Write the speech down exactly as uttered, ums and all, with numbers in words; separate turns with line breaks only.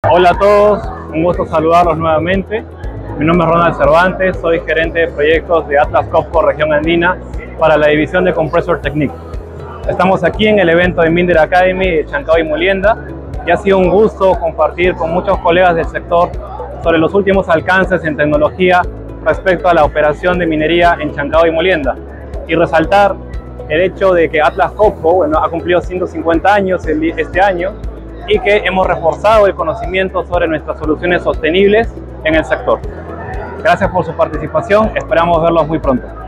Hola a todos, un gusto saludarlos nuevamente. Mi nombre es Ronald Cervantes, soy gerente de proyectos de Atlas Copco Región Andina para la división de Compressor Technique. Estamos aquí en el evento de Minder Academy de Chancao y Molienda y ha sido un gusto compartir con muchos colegas del sector sobre los últimos alcances en tecnología respecto a la operación de minería en Chancao y Molienda y resaltar el hecho de que Atlas Copco bueno, ha cumplido ciento cincuenta años este año y que hemos reforzado el conocimiento sobre nuestras soluciones sostenibles en el sector. Gracias por su participación, esperamos verlos muy pronto.